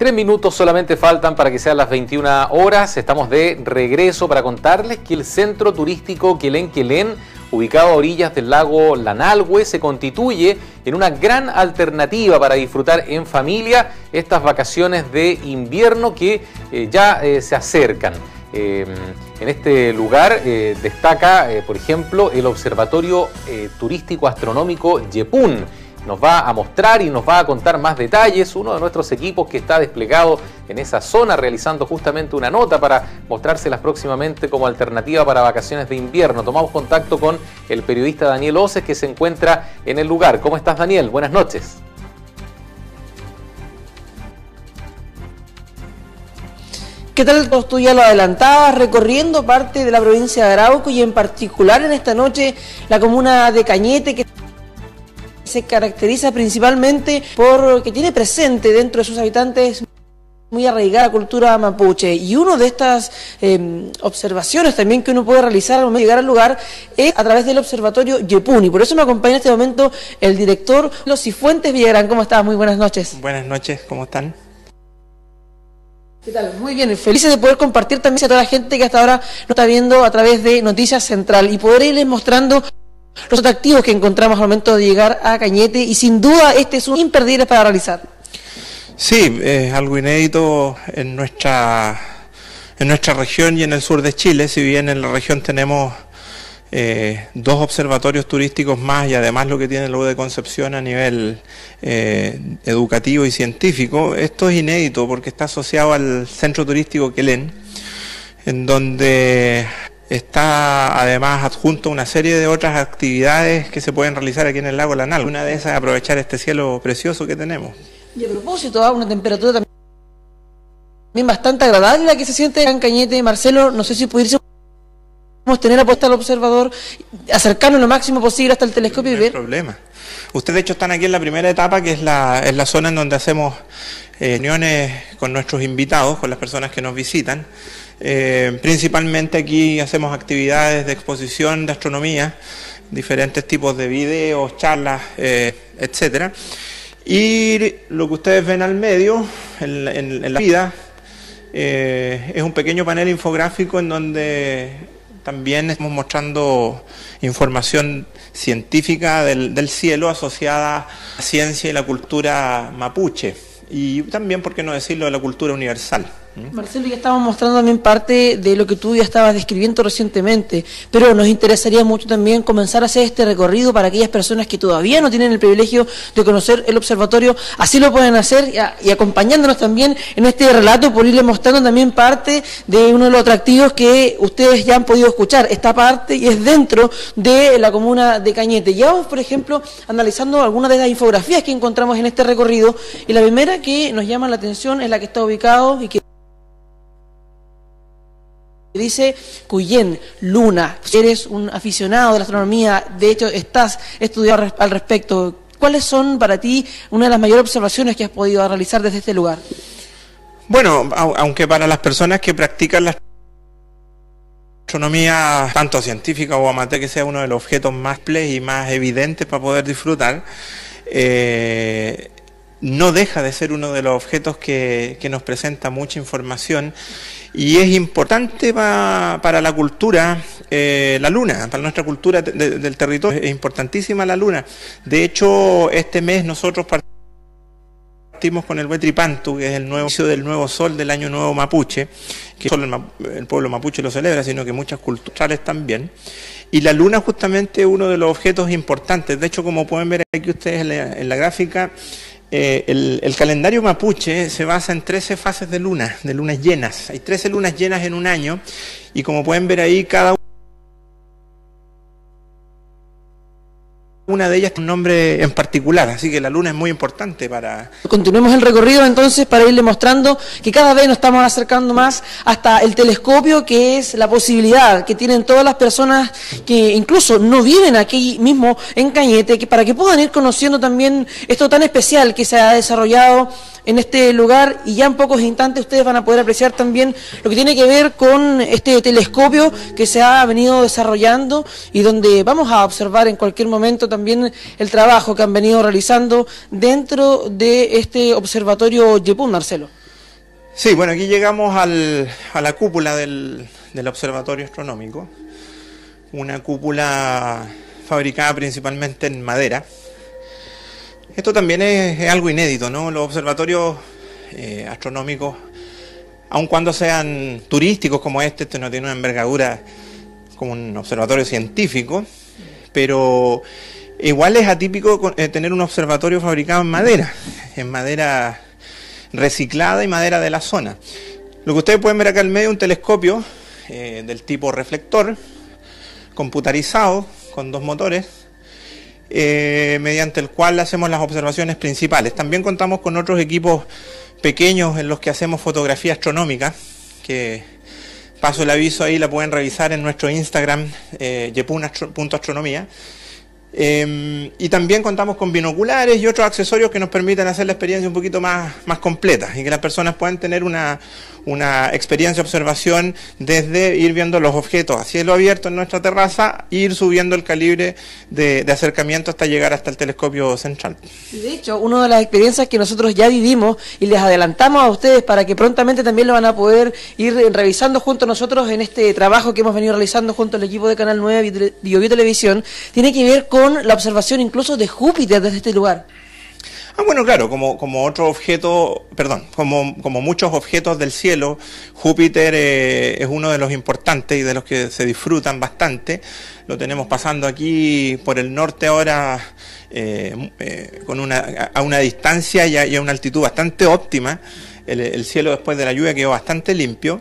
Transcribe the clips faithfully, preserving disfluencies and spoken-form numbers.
Tres minutos solamente faltan para que sean las veintiuna horas. Estamos de regreso para contarles que el centro turístico Quelén Quelén, ubicado a orillas del lago Lanalhue, se constituye en una gran alternativa para disfrutar en familia estas vacaciones de invierno que eh, ya eh, se acercan. Eh, en este lugar eh, destaca, eh, por ejemplo, el Observatorio eh, Turístico Astronómico Yepún. Nos va a mostrar y nos va a contar más detalles uno de nuestros equipos que está desplegado en esa zona realizando justamente una nota para mostrárselas próximamente como alternativa para vacaciones de invierno. Tomamos contacto con el periodista Daniel Oces, que se encuentra en el lugar. ¿Cómo estás, Daniel? Buenas noches. ¿Qué tal? Tú ya lo adelantabas, recorriendo parte de la provincia de Arauco y en particular en esta noche la comuna de Cañete, que se caracteriza principalmente por que tiene presente dentro de sus habitantes muy arraigada la cultura mapuche, y una de estas eh, observaciones también que uno puede realizar al momento de llegar al lugar es a través del Observatorio Yepún, y por eso me acompaña en este momento el director Los Cifuentes Villagrán. ¿Cómo estás? Muy buenas noches. Buenas noches, ¿cómo están? ¿Qué tal? Muy bien, felices de poder compartir también a toda la gente que hasta ahora nos está viendo a través de Noticias Central y poder irles mostrando los atractivos que encontramos al momento de llegar a Cañete, y sin duda este es un imperdible para realizar. Sí, es algo inédito en nuestra, en nuestra región y en el sur de Chile. Si bien en la región tenemos eh, dos observatorios turísticos más y además lo que tiene la U de Concepción a nivel eh, educativo y científico, esto es inédito porque está asociado al Centro Turístico Quelén, en donde está además adjunto una serie de otras actividades que se pueden realizar aquí en el lago Lanalhue. Una de esas es aprovechar este cielo precioso que tenemos. Y a propósito, una temperatura también bastante agradable la que se siente en Cañete. Marcelo, no sé si pudiésemos tener apuesta al observador, acercarnos lo máximo posible hasta el telescopio no y ver. No hay problema. Ustedes de hecho están aquí en la primera etapa, que es la, es la zona en donde hacemos eh, reuniones con nuestros invitados, con las personas que nos visitan. Eh, principalmente aquí hacemos actividades de exposición de astronomía, diferentes tipos de videos, charlas, eh, etcétera. Y lo que ustedes ven al medio, en, en, en la vida, eh, es un pequeño panel infográfico en donde también estamos mostrando información científica del, del cielo asociada a la ciencia y la cultura mapuche. Y también, por qué no decirlo, de la cultura universal. Marcelo, ya estamos mostrando también parte de lo que tú ya estabas describiendo recientemente, pero nos interesaría mucho también comenzar a hacer este recorrido para aquellas personas que todavía no tienen el privilegio de conocer el observatorio. Así lo pueden hacer y, y acompañándonos también en este relato por irles mostrando también parte de uno de los atractivos que ustedes ya han podido escuchar. Esta parte y es dentro de la comuna de Cañete. Ya vamos, por ejemplo, analizando algunas de las infografías que encontramos en este recorrido, y la primera que nos llama la atención es la que está ubicado y que dice Cuyén, Luna. Si eres un aficionado de la astronomía, de hecho estás estudiando al respecto, ¿cuáles son para ti una de las mayores observaciones que has podido realizar desde este lugar? Bueno, aunque para las personas que practican la astronomía, tanto científica o amateur, que sea uno de los objetos más play y más evidentes para poder disfrutar, eh, no deja de ser uno de los objetos que, que nos presenta mucha información. Y es importante pa, para la cultura, eh, la luna, para nuestra cultura de, de, del territorio, es importantísima la luna. De hecho, este mes nosotros partimos con el Huetripantu, que es el nuevo inicio del nuevo sol del año nuevo mapuche, que no solo el, el pueblo mapuche lo celebra, sino que muchas culturales también. Y la luna justamente es uno de los objetos importantes. De hecho, como pueden ver aquí ustedes en la, en la gráfica, Eh, el, el calendario mapuche se basa en trece fases de luna, de lunas llenas. Hay trece lunas llenas en un año, y como pueden ver ahí, cada una de ellas tiene un nombre en particular, así que la luna es muy importante para... Continuemos el recorrido entonces para irle mostrando que cada vez nos estamos acercando más hasta el telescopio, que es la posibilidad que tienen todas las personas que incluso no viven aquí mismo en Cañete, que para que puedan ir conociendo también esto tan especial que se ha desarrollado en este lugar, y ya en pocos instantes ustedes van a poder apreciar también lo que tiene que ver con este telescopio que se ha venido desarrollando y donde vamos a observar en cualquier momento también el trabajo que han venido realizando dentro de este observatorio Yepún, Marcelo. Sí, bueno, aquí llegamos al, a la cúpula del, del Observatorio Astronómico, una cúpula fabricada principalmente en madera. Esto también es, es algo inédito, ¿no? Los observatorios eh, astronómicos, aun cuando sean turísticos como este, este no tiene una envergadura como un observatorio científico, pero igual es atípico eh, tener un observatorio fabricado en madera, en madera reciclada y madera de la zona. Lo que ustedes pueden ver acá al medio es un telescopio eh, del tipo reflector, computarizado, con dos motores, eh, mediante el cual hacemos las observaciones principales. También contamos con otros equipos pequeños en los que hacemos fotografía astronómica, que paso el aviso ahí, la pueden revisar en nuestro Instagram, eh, yepun punto astronomía. Eh, y también contamos con binoculares y otros accesorios que nos permiten hacer la experiencia un poquito más, más completa y que las personas puedan tener una, una experiencia de observación desde ir viendo los objetos a cielo abierto en nuestra terraza e ir subiendo el calibre de, de acercamiento hasta llegar hasta el telescopio central. De hecho, una de las experiencias que nosotros ya vivimos y les adelantamos a ustedes para que prontamente también lo van a poder ir revisando junto a nosotros en este trabajo que hemos venido realizando junto al equipo de Canal nueve Biobío Televisión, tiene que ver con la observación incluso de Júpiter desde este lugar. Ah, bueno, claro, como, como otro objeto, perdón, como, como muchos objetos del cielo, Júpiter eh, es uno de los importantes y de los que se disfrutan bastante. Lo tenemos pasando aquí por el norte ahora eh, eh, con una, a una distancia y a, y a una altitud bastante óptima. El, el cielo después de la lluvia quedó bastante limpio.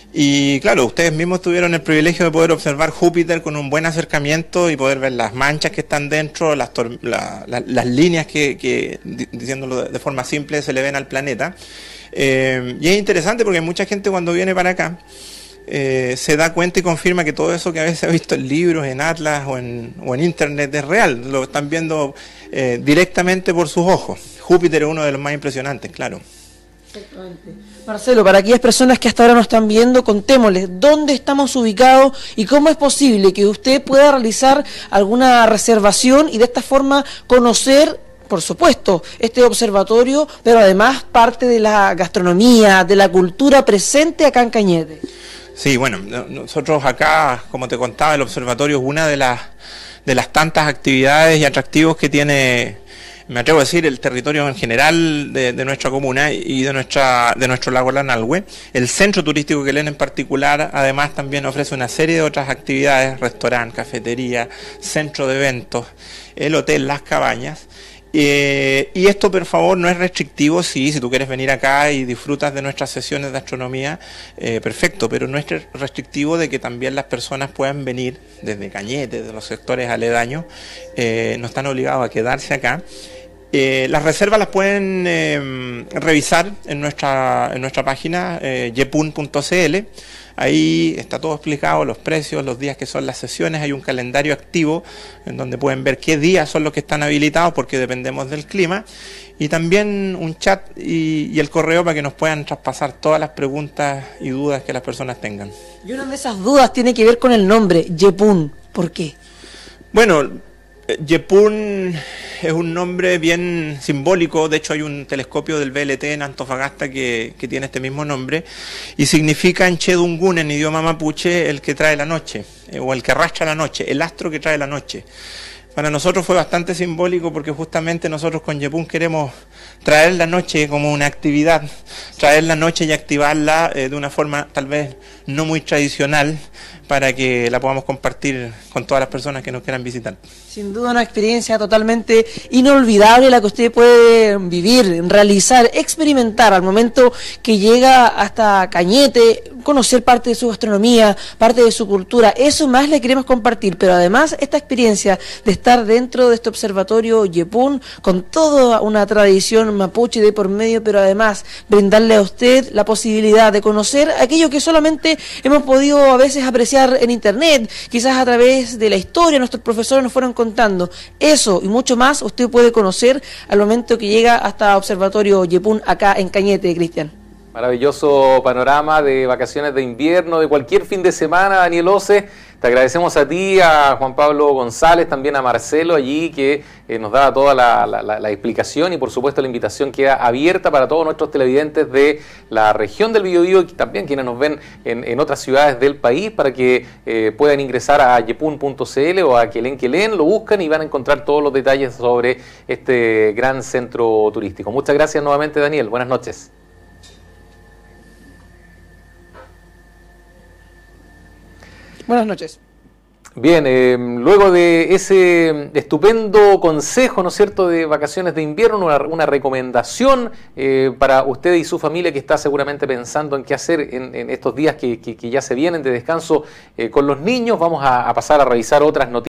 Y claro, ustedes mismos tuvieron el privilegio de poder observar Júpiter con un buen acercamiento y poder ver las manchas que están dentro, las, la, la, las líneas que, que, diciéndolo de forma simple, se le ven al planeta. Eh, y es interesante porque mucha gente cuando viene para acá eh, se da cuenta y confirma que todo eso que a veces ha visto en libros, en atlas o en, o en internet es real. Lo están viendo eh, directamente por sus ojos. Júpiter es uno de los más impresionantes, claro. Exactamente. Marcelo, para aquellas personas que hasta ahora nos están viendo, contémosles dónde estamos ubicados y cómo es posible que usted pueda realizar alguna reservación y de esta forma conocer, por supuesto, este observatorio, pero además parte de la gastronomía, de la cultura presente acá en Cañete. Sí, bueno, nosotros acá, como te contaba, el observatorio es una de las, de las tantas actividades y atractivos que tiene, me atrevo a decir, el territorio en general de, de nuestra comuna y de nuestra de nuestro lago Lanalhue. El centro turístico Quelén en particular, además, también ofrece una serie de otras actividades: restaurante, cafetería, centro de eventos, el hotel Las Cabañas. Eh, y esto, por favor, no es restrictivo. Sí, si tú quieres venir acá y disfrutas de nuestras sesiones de astronomía, eh, perfecto, pero no es restrictivo de que también las personas puedan venir desde Cañete, de los sectores aledaños. Eh, no están obligados a quedarse acá. Eh, las reservas las pueden eh, revisar en nuestra, en nuestra página eh, yepun punto cl. Ahí está todo explicado, los precios, los días que son las sesiones. Hay un calendario activo en donde pueden ver qué días son los que están habilitados, porque dependemos del clima. Y también un chat y, y el correo para que nos puedan traspasar todas las preguntas y dudas que las personas tengan. Y una de esas dudas tiene que ver con el nombre, Yepun. ¿Por qué? Bueno, Yepun es un nombre bien simbólico. De hecho, hay un telescopio del V L T en Antofagasta que, que tiene este mismo nombre y significa en Chedungun, en idioma mapuche, el que trae la noche, eh, o el que arrastra la noche, el astro que trae la noche. Para nosotros fue bastante simbólico porque justamente nosotros con Yepun queremos traer la noche como una actividad, traer la noche y activarla eh, de una forma tal vez no muy tradicional, para que la podamos compartir con todas las personas que nos quieran visitar. Sin duda una experiencia totalmente inolvidable la que usted puede vivir, realizar, experimentar al momento que llega hasta Cañete, conocer parte de su gastronomía, parte de su cultura. Eso más le queremos compartir, pero además esta experiencia de estar dentro de este observatorio Yepun con toda una tradición mapuche de por medio, pero además brindarle a usted la posibilidad de conocer aquello que solamente hemos podido a veces apreciar en internet, quizás a través de la historia, nuestros profesores nos fueron contando. Eso y mucho más usted puede conocer al momento que llega hasta Observatorio Yepun acá en Cañete, Cristian. Maravilloso panorama de vacaciones de invierno, de cualquier fin de semana, Daniel Oce. Te agradecemos a ti, a Juan Pablo González, también a Marcelo allí, que eh, nos da toda la, la, la, la explicación, y por supuesto la invitación queda abierta para todos nuestros televidentes de la región del Biobío y también quienes nos ven en, en otras ciudades del país, para que eh, puedan ingresar a yepun punto cl o a Quelén Quelén, lo buscan y van a encontrar todos los detalles sobre este gran centro turístico. Muchas gracias nuevamente, Daniel. Buenas noches. Buenas noches. Bien, eh, luego de ese estupendo consejo, ¿no es cierto?, de vacaciones de invierno, una, una recomendación eh, para usted y su familia que está seguramente pensando en qué hacer en, en estos días que, que, que ya se vienen de descanso eh, con los niños, vamos a, a pasar a revisar otras noticias.